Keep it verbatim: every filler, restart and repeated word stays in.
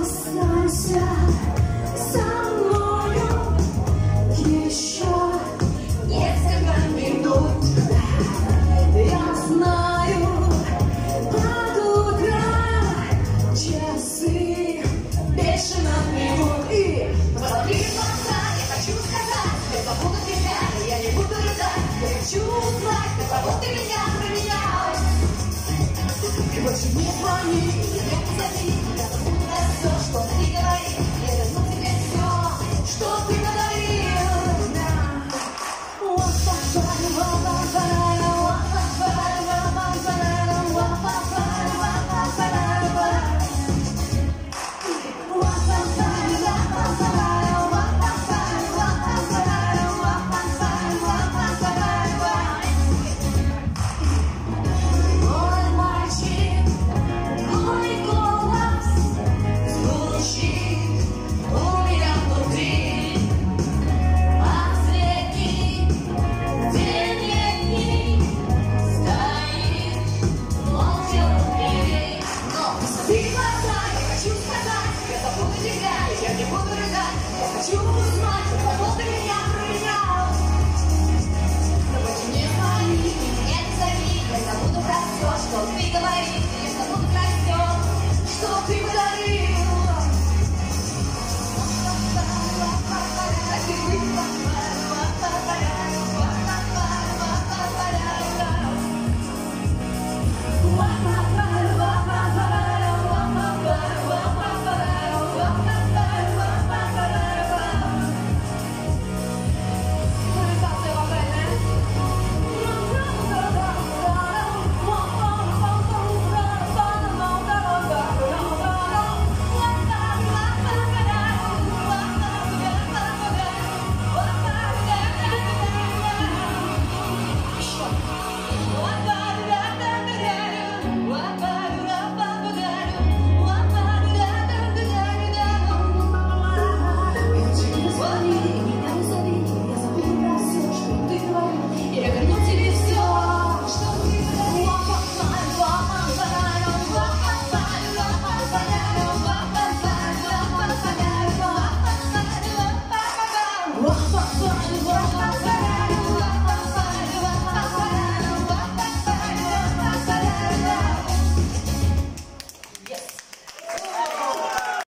Останься со мною еще несколько минут. Я знаю, под утро часы бешено бегут. И посмотри в глаза, я хочу сказать, я забуду тебя, я не буду рыдать. Я хочу узнать, каково ты меня променял. И больше не звони, не позови, я забуду.